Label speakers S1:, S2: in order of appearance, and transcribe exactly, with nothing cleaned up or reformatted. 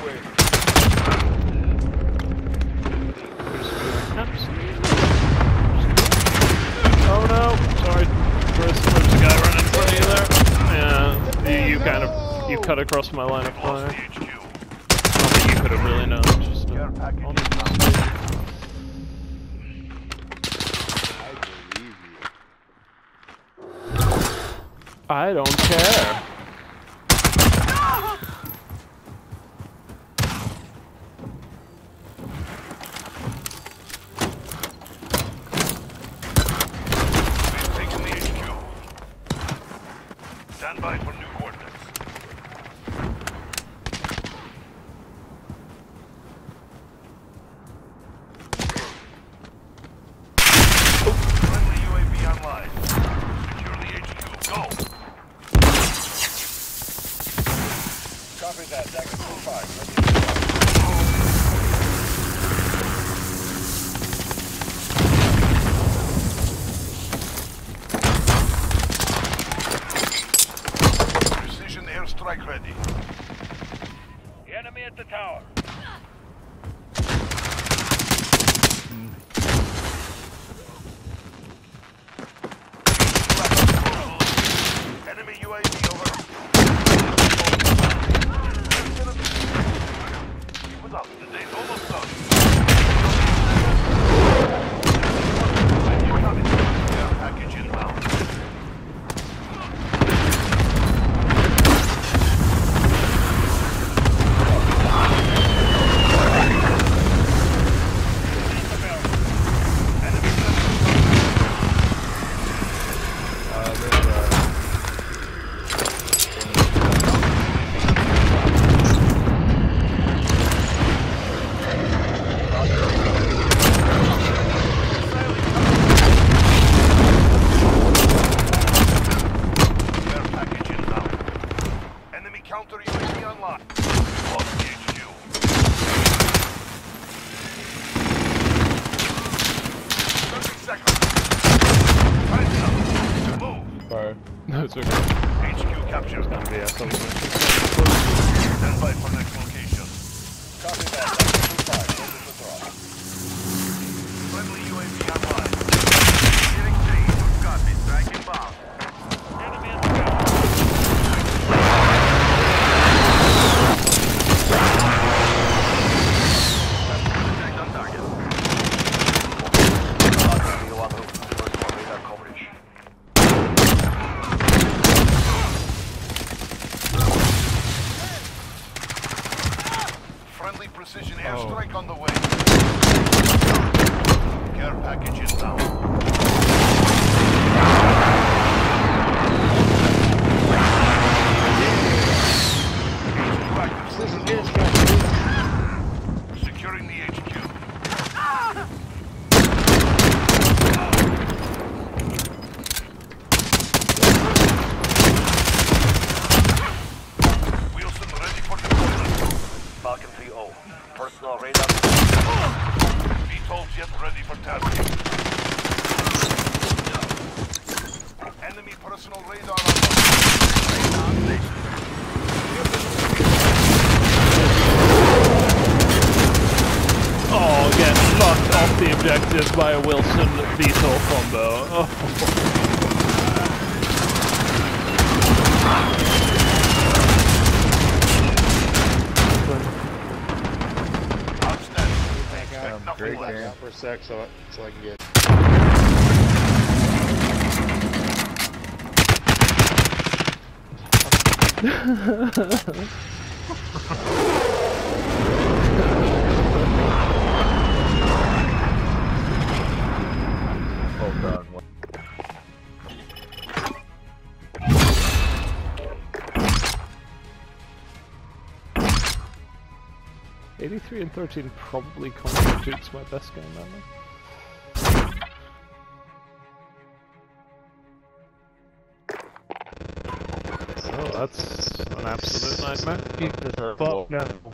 S1: way.
S2: Oh no! Sorry, Chris. There's a guy running in front of you there. Yeah, you, you kind of you cut across my line of fire. Not that you could have really known. Just uh, I don't care.
S3: Stand by for new coordinates. Friendly U A V online. Secure the H Q. Go!
S1: Copy that, Dagger two five.
S3: Precision airstrike ready.
S4: The enemy at the tower.
S3: Enemy U A V over. Keep it up. The day's almost done. Incoming. Care package inbound. Counter U A V online. Lost the H Q. thirty seconds. Time's up. Move.
S2: Sorry. No, it's okay.
S3: H Q captured.
S2: It's gonna be a something.
S3: Stand by for next location.
S1: Copy that, Dagger two five. Ready to draw.
S3: Friendly U A V online. Getting changed. Copy. Strike inbound.
S4: Enemy at the tower.
S3: Friendly precision airstrike oh. on the way. Care package inbound. Securing the H Q. Wilson ready for deployment.
S5: Falcon three oh. Personal radar.
S3: V twelve jet ready for tasking. Enemy personal radar on radar station.
S2: Oh, get fucked off the objective by a Wilson V TOL combo. Oh.
S3: Um,
S1: Great game. For a sec, so, so I can get.
S5: Oh god.
S2: eighty-three and thirteen probably constitutes my best game ever. Oh, that's an absolute nightmare.
S5: Fuck no.